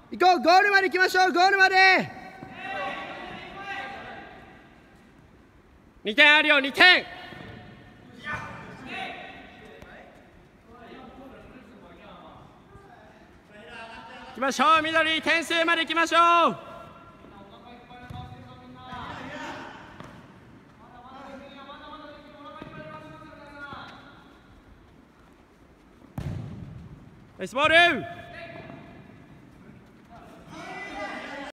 行こう、ゴールまで行きましょう、ゴールまで。 2点あるよ、2点。行きましょう、緑、点数まで行きましょう。ナイスボール。